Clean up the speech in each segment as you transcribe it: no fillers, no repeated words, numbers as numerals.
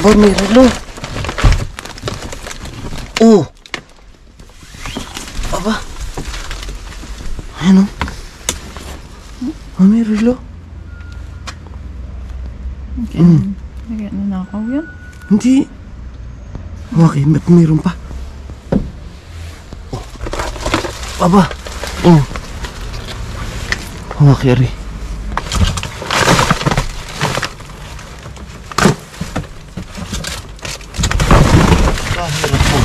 Aba, may relo. Oh. Aba. Ayan o. May relo. Kaya nanakaw yan? Hindi. Okay, mayroon pa. Oh. Aba. Oh. Okay, Ari. Kahirap po.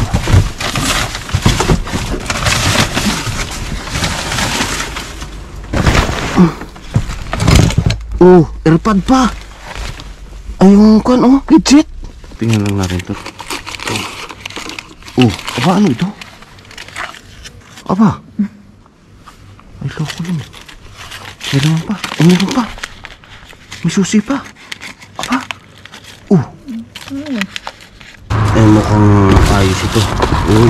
Oh, AirPod pa. Ay, yung kan, oh, legit. Tingnan lang natin to. Oh, aba, ano ito? Aba. Ay, loko yun. May naman pa. Ay, meron pa. May susi pa. Aba. Oh. Eh, mukhang ayos ito. Uy.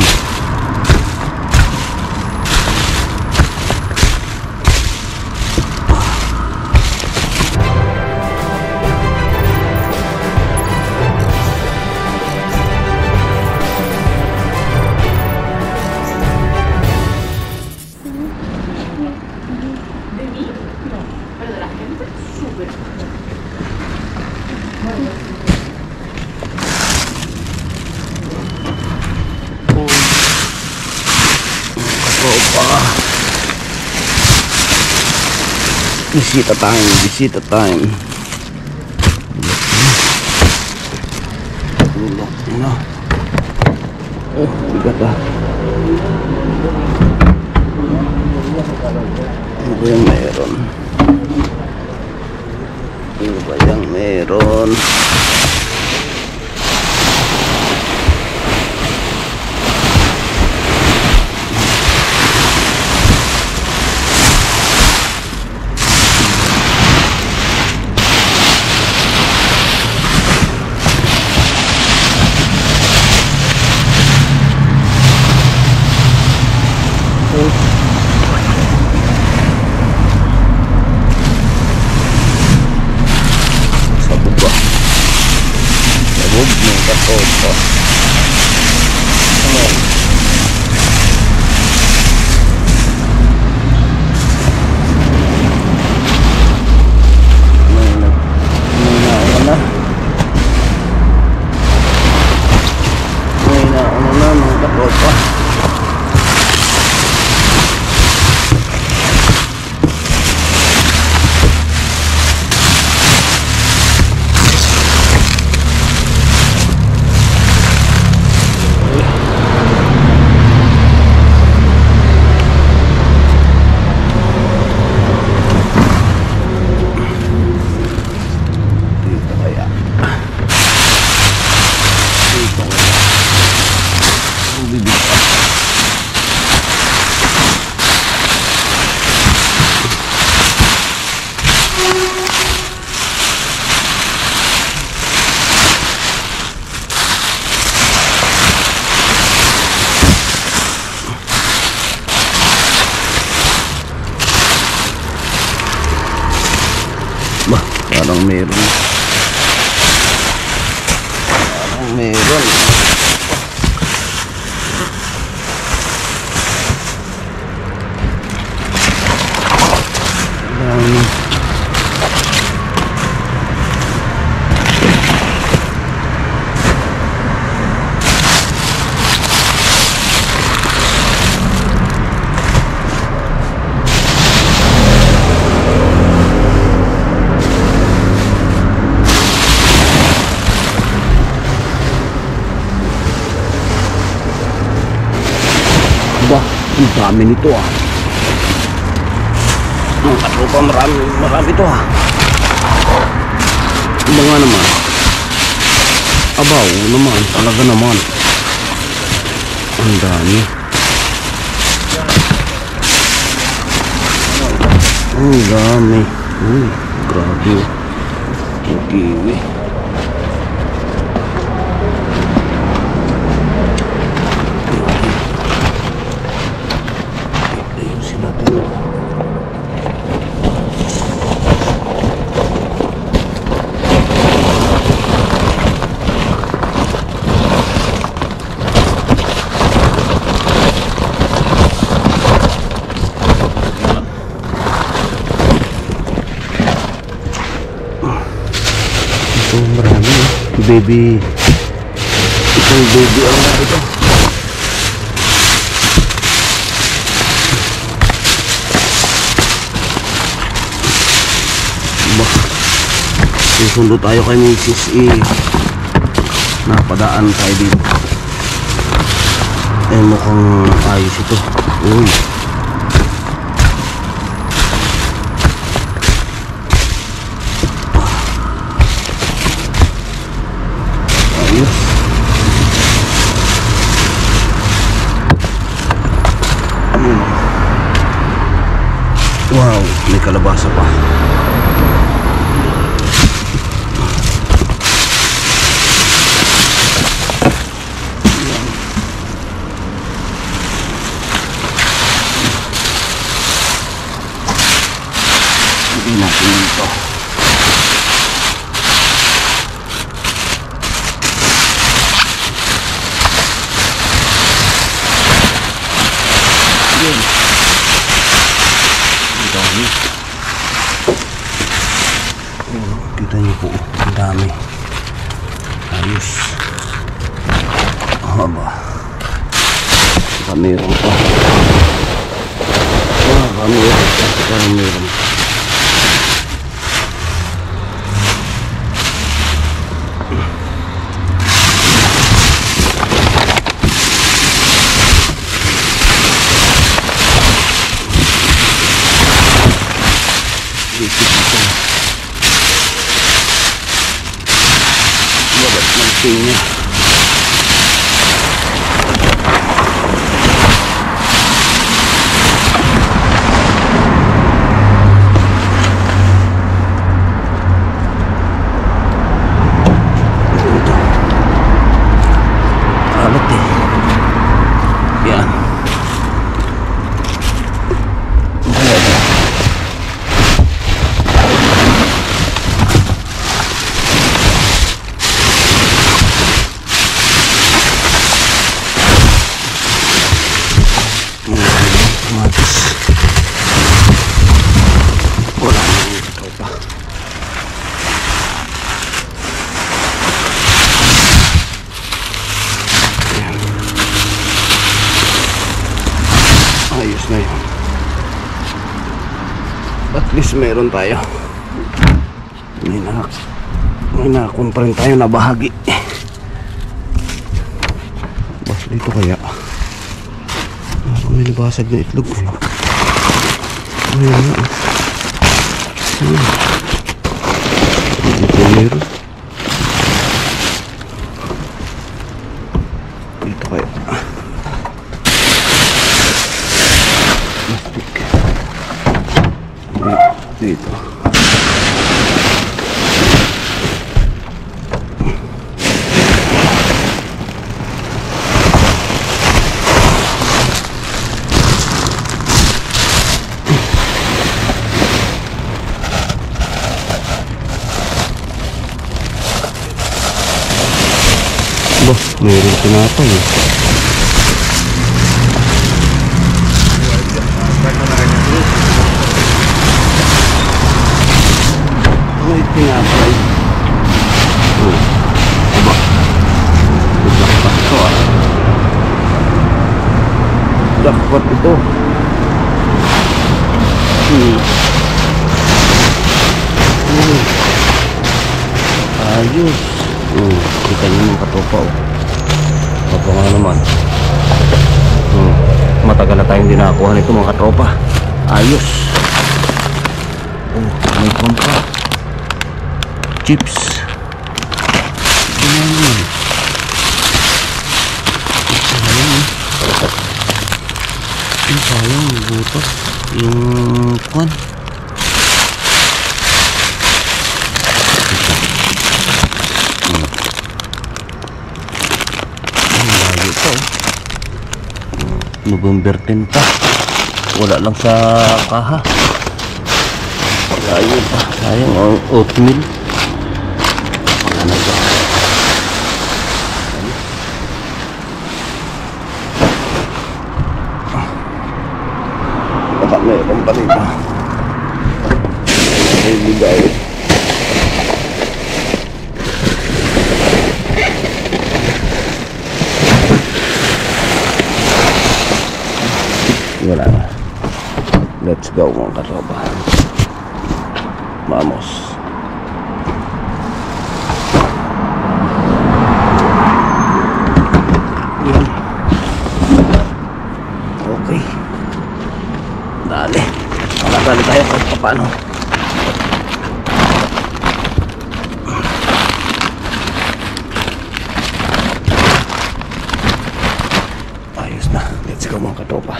Bisita time, bisita time. Tulog na. Oh, bigat ah. Ano ba yung meron? Ano ba yung meron? Parang meron. Parang meron. Ang dami nito ah. Ang katropa, marami ito ah. Iba nga naman. Abaw naman, talaga naman. Ang dami. Ang dami. Uy, grabe. Ang kiwi. Baby. Itong baby ang ito. Susundo tayo kay Mrs. E. Napadaan tayo dito. Mukhang ayos ito. Uy. Ayos. Wow, may kalabasa pa. Hindi natin ito. Yun. Ang dami. Kita niyo po, ang dami. Ayos. Haba. Saka meron pa. Saka meron pa. Saka meron pa. Babat ng pinya. Alat eh. Yan. Ayos na yun. At least meron tayo. May nakakon pa rin tayo na bahagi. Bas dito kaya may nabasag na itlog. Ayun na. Dito meron. Dito kaya dito. Bah, mayroon tinapay eh. May tinapay. Aba. Jackpot ito ah. Jackpot ito. Ayos. Kita nyo yung katopa oh. Ito nga naman. Matagal na tayong dinakuha nito mga katropa. Ayos. May kontra. Chips. Ayan. Sayang butas yung kwan. Layo pa November 10 pa. Wala lang sa kaha. Layo pa. Sayang ang oatmeal. Ano ba? Baka meron pa rin pa. Ay, ligay. Wala na. Let's go mga katropa. Vamos. Yan. Okay. Dali. Makadali tayo kahit paano. Ayos na. Let's go mga katropa.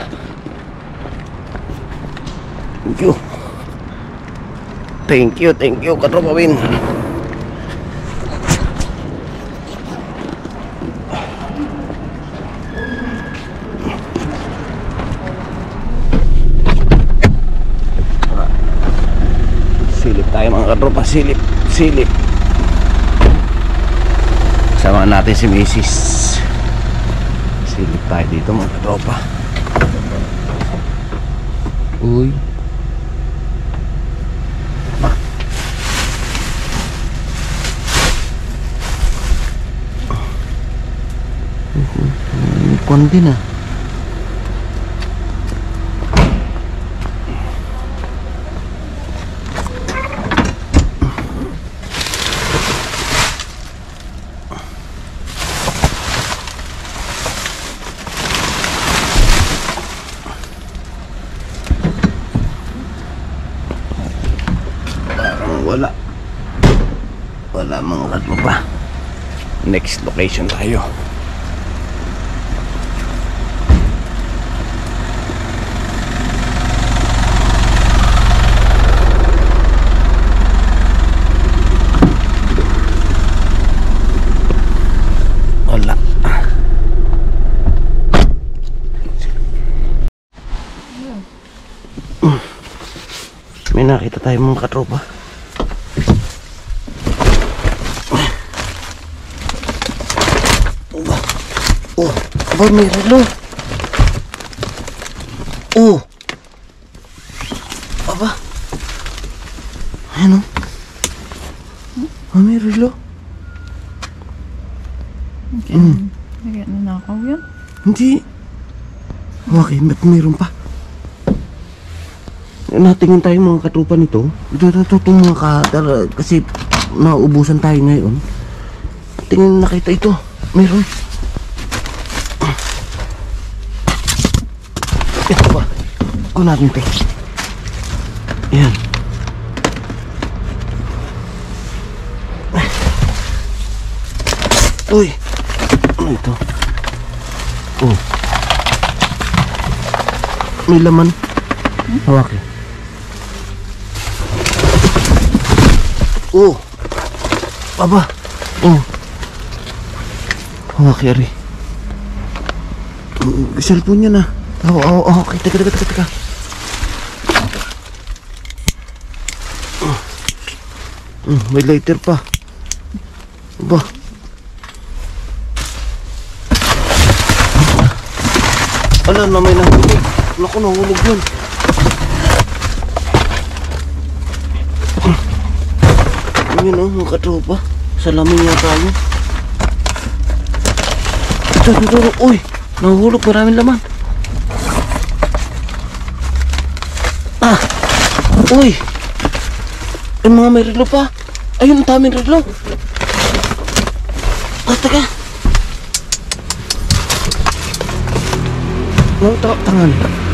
Thank you katropa Win. Silip tayo mga katropa, silip. Sama natin si Mrs. Silip tayo dito mga katropa. Uy. Kuan din ah. Wala mga katropa. Next location tayo. Wala. May nakita tayo mga katropa. Aba, may relo. Aba. Ayan o. May relo. Okay. Nagaya nanakaw yan? Hindi. Okay, ba't mayroon pa? Natingin tayo mga katropa nito. Ito mga kasi naubusan tayo ngayon. Tingin nakita ito. Mayroon. Ito ba? Kunin natin ito. Ayan. Uy. Ano ito? Oh. May laman. Hawaki. Oh. Aba. Oh. Hawaki ari. Cellphone niya na. Okay. Teka. May lighter pa. Aba. Ala na, may nahulog. Naku, nahulog yun. Yun o, mga katropa. Salamin niya tayo. Ito. Uy, nahulog. Maraming laman. Uy. Yung mga may relo pa. Ayun, ang daming relo. Teka. Tangan.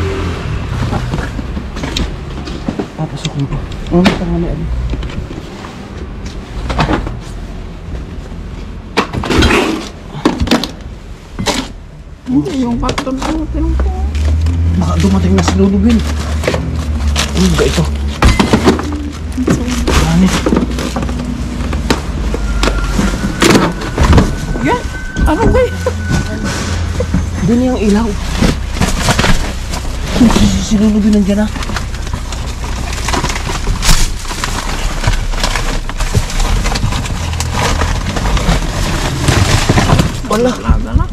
Papasukin ko. Tangan na. Hindi, yung karton ko. Tinong ko. Baka dumating na si Lulubin. Ano ba ito? Ganit. Yan? Ano ba yun? Doon yung ilaw. Si Lulubin nandiyan na. Wala. Laga na.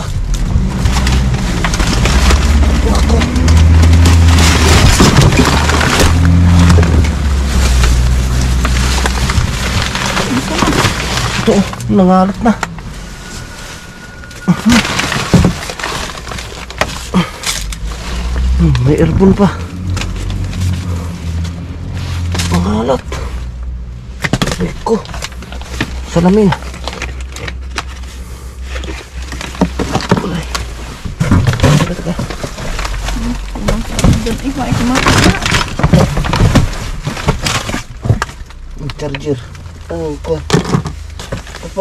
Ito, nangalat na. May earphone pa. Ang halat. Eko. Salamin. Ulay. Halat ka. Doon kumakain. Ang charger. Ang kuha. Apa?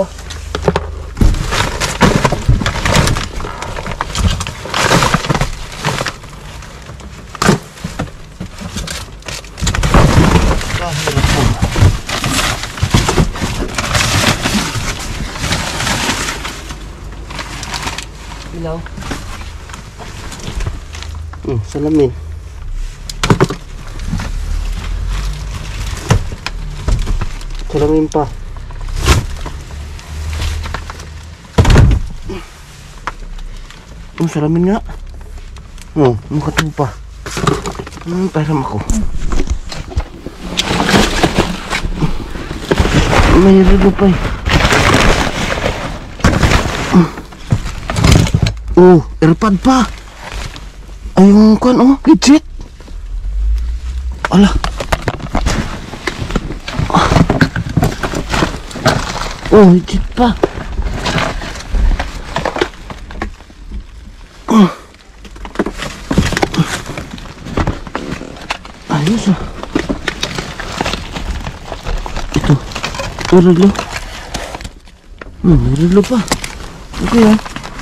Kahirap po. Ilaw. Salamin. Salamin pa. Salamin nga. Makatuwa pa. Pahiram ako. May rilo pa eh. Airpod pa. Ay, yung kuwan, legit. Ala. Legit pa. Ayos ah. Ito. Rilo. Rilo pa. Okay ah.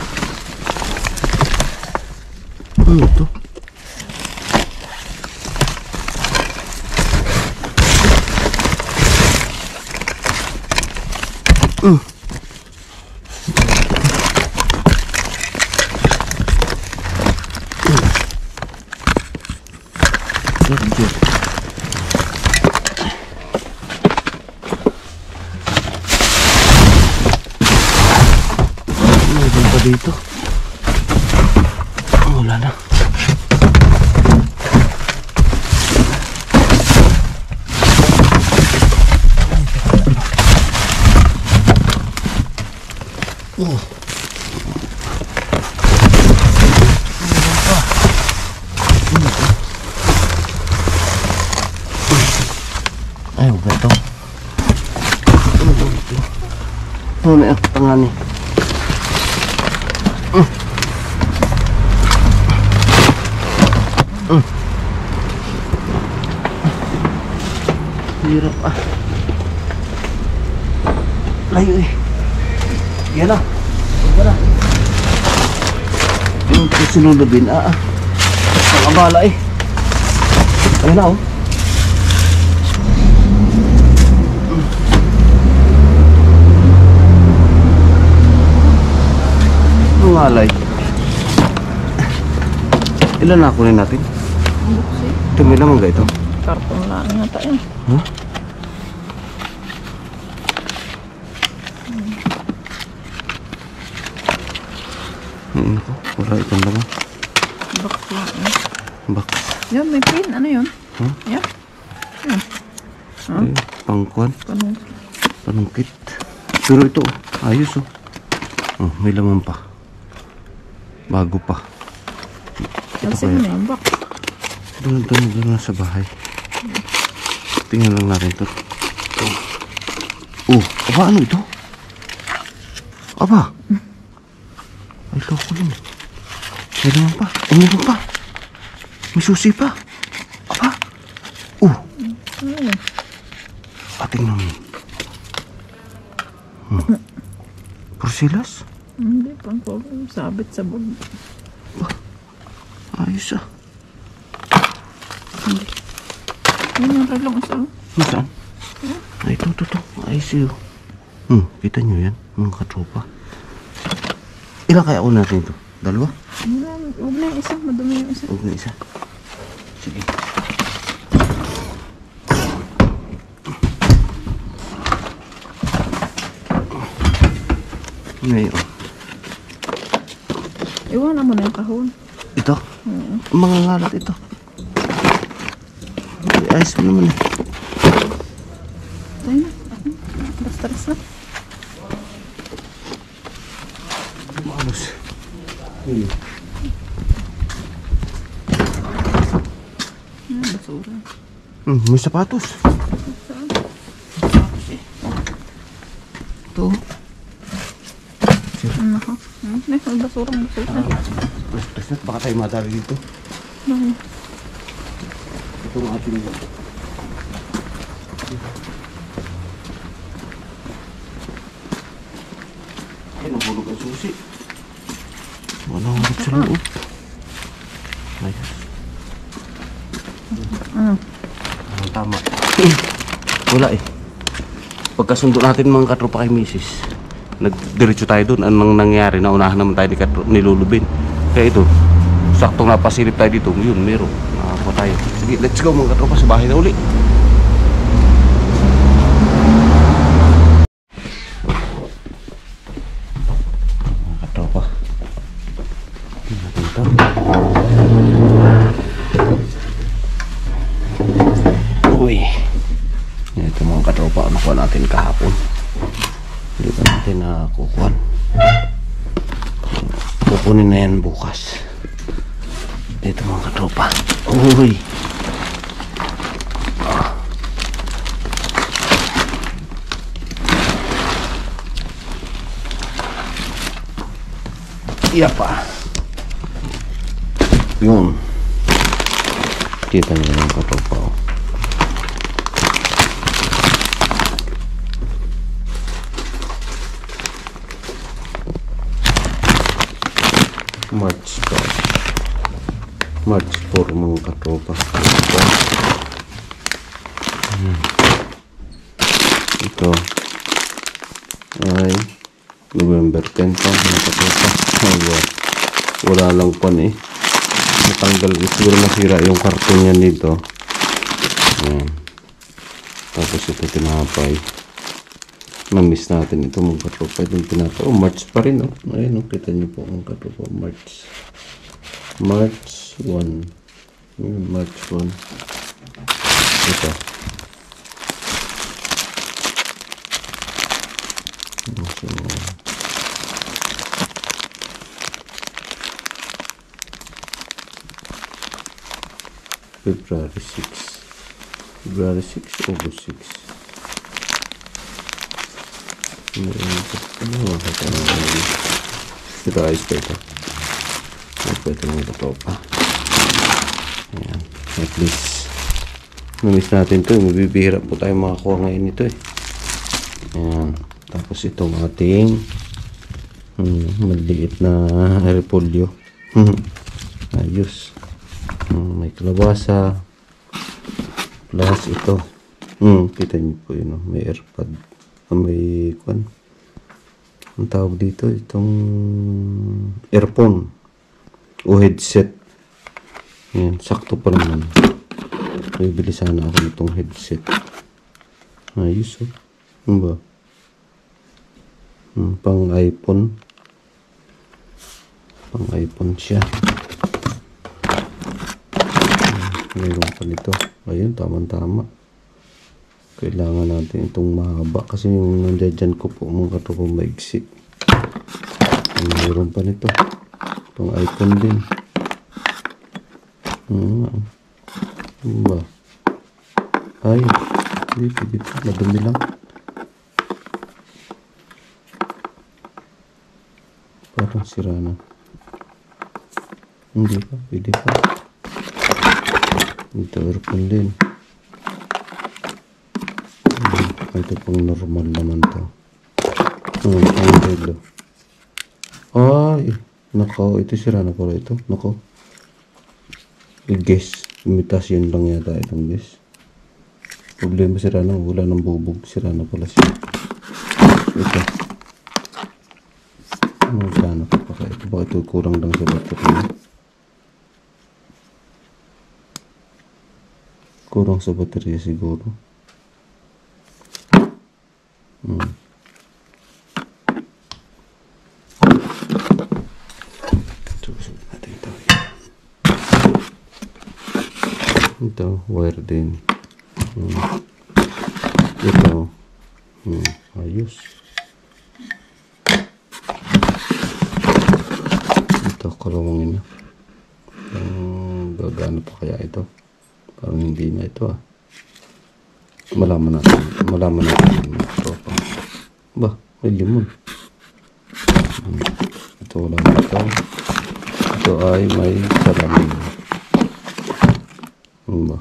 Ito. Meron pa dito. Wala na. Ay, huwag ito. Ano yung tangani? Hirap ah. Layo eh. Yan na. Huwag na. Yung sinulubin pangabala eh. Ayun na oh. Ang alay. Ilan na kunin natin? Ito may naman ga ito? Karton lang nga tayo. Huh? Ko, wala itong naman. Box lang eh. Box. Yan, may pin. Ano yun? Huh? Yan. Yan. Ay, pangkuan. Panungkit. Panungkit. Pero ito, ayos oh. May laman pa. Bago pa. Ito Kasi na yung box. Doon sa bahay. Tingnan lang natin ito. Aba, ano ito? Aba. Ay, loko yun. May laman pa. Meron pa. May susi pa. Aba. Tingnan mo. Porsilas? Hindi, pang sabit sa bag. Ayos ah. Hindi. Yan yung relong isa. Saan? Ay, ito. Ayos yun. Kita nyo yan, mga katropa. Ilan kaya una natin ito? Dalawa? Huwag na yung isa, madumi yung isa. Huwag na isa. Sige. Ngayon. Iwanan mo na yung kahon. Ito? Mga ngalat ito. Ayos mo naman eh. Tayo na. Basta-ras na. Malos. basura. May sapatos. Saan? Ito. Ano ka? May basura. Presnet, baka tayo madali dito. Bakit? Itong ating... Ay, nahulog ang susi. Wala ang hulog sa loob. Ayos. Tama. Wala eh. Pagkasundo natin mga katropa kay Mrs. Nagdiretso tayo doon. Anong nangyari? Naunahan naman tayo ni Lulubin. Kaya ito, saktong napasilip tayo dito. Yun, meron. Nakakuha tayo. Sige, let's go mga katropa. Sa bahay na uli. Mga katropa. Ito. Uy. Ito mga katropa. Nakuha natin kahapon. Hindi pa natin nakukuhan. Kukunin na yan bukas. Ito mga katropa. Uy. Iya pa. Yun. Kita nyo mga katropa. March 4 mga katropa. Ito ay November 10 pa mga katropa. Wala lang pan eh. Natanggal, siguro nasira yung karton niya dito. Ayan. Tapos ito tinapay. Na-miss natin ito mga katropa. Itong tinapay. Oh, March pa rin oh. Ayan oh, kita niyo po mga katropa. March 1. March 1. Ito. February 6. August 6. Ito ayos pa ito. Ito mga katropa. Ayan. At least namiss natin ito. Mabibihira po tayo makakuha ngayon ito eh. Ayan. Tapos itong ating maliit na repolyo. Ayos. May kalabasa. Plus ito. Kita niyo po yun. May airpod. May kwan. Ang tawag dito. Itong earphone. O headset. Ayan, sakto pa naman. Bibili sana ako nitong headset. Ayos oh. Ano ba? Pang iPhone. Pang iPhone siya. Mayroon pa nito. Ayun, tama-tama. Kailangan natin itong mahaba. Kasi yung nandiyan ko po mga katropa maigsi. Mayroon pa nito. Pang iPhone din. Ano ba? Ay, dito. Madumi lang. Parang sira na. Hindi pa, pwede pa. Ito earphone din. Ito pang normal naman to. Ang relo. Ay, nako, ito sira na pala ito. Nako. Guess, imitasyon lang yata itong guess. Problema sira na, wala ng bubog. Sira na pala siya. Ito. Sana pa pa ito. Baka ito kurang lang sa battery. Kurang sa battery siguro. Susod natin ito. Ito, wire din. Ito. Ayos. Ito, kalawangin na. Gagana pa kaya ito? Parang hindi na ito ah. Malaman natin mga tropa. Ba, may limon. Ito wala ito. Ito ay may salamin. Ba?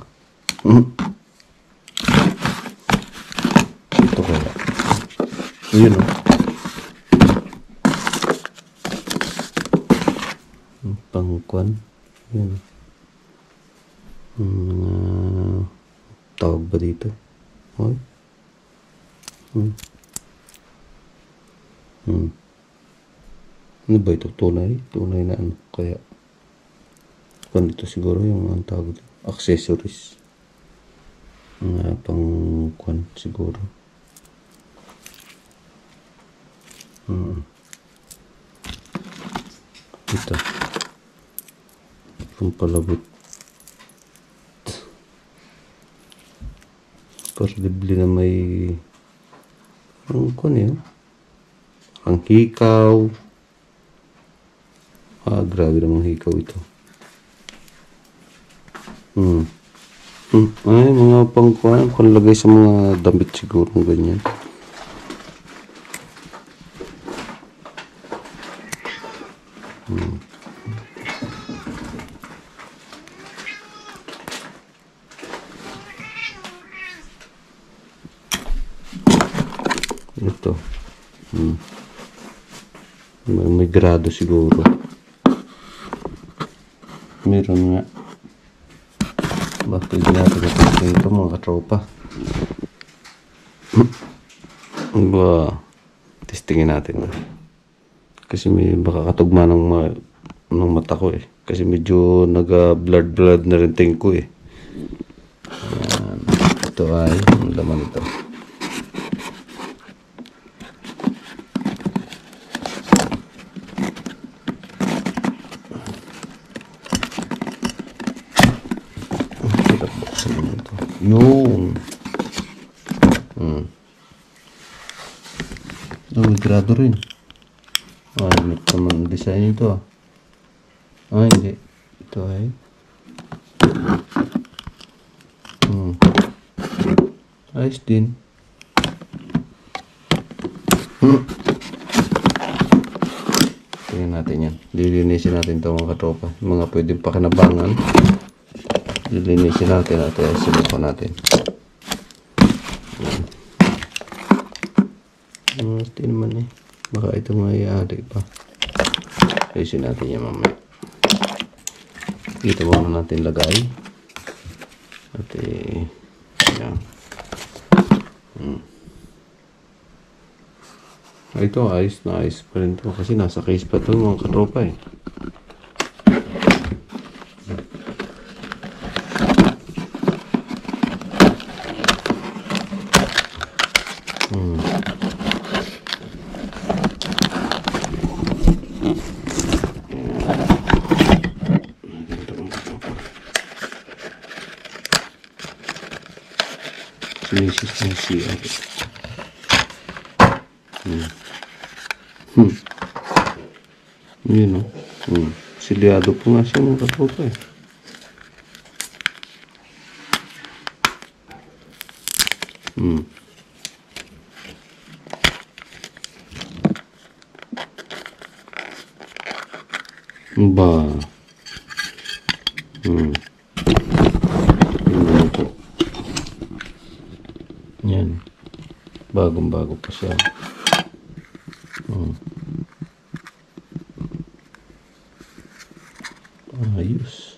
Ito kaya. Yun o. Pangkuan. Yun. Tawag ba dito? Hoy. Ano ba ito? Tunay? Tunay na ano? Kaya kung dito siguro yung ang tawag dito. Accessories. Mga pangkuan siguro. Ito. Pampalabot. Posible na may kung yun. Ang hikaw. Grabe namang hikaw ito. Ay, mga pangkuhan. Kung lagay sa mga damit siguro. Ganyan. Ito. May grado siguro. Meron nga. Bakit natin ito mga katropa. Ba, testingin natin. Kasi may baka katugma ng mata ko eh. Kasi medyo naga-blood na rin tingin ko eh. Ayan. Ito ay ang laman ito. Yung grado rin. Ano naman design ito ah. Hindi. Ito ay ayos din. Tingnan natin yan. Lilinisin natin ito mga katropa. Mga pwedeng pakinabangan. Lilinisin natin at sinuko natin. Ito naman eh. Baka ito may adik pa. Ayusin natin yan mamaya. Dito muna natin lagay. At yan. Ito ayos na ayos pa rin ito. Kasi nasa case pa ito mga katropa eh. Sinisis ng CR. Yun o. Silyado po nga siya mga katropa eh. Ba. Yan. Bagong-bago pa siya. Ayos.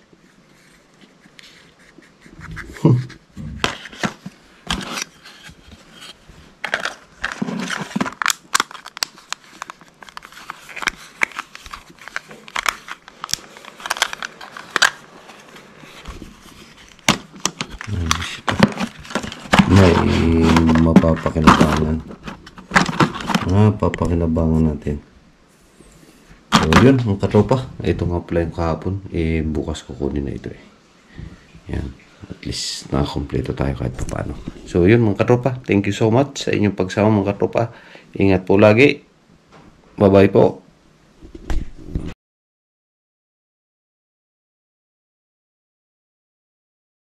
May mapapakinabangan. Papakinabangan natin. So yun, ang katropa. Ito nga pala yung kahapon. Bukas kukunin na ito eh. Yan. At least nakakompleto tayo kahit pa paano. So yun mga katropa. Thank you so much sa inyong pagsama mga katropa. Ingat po lagi. Bye bye po.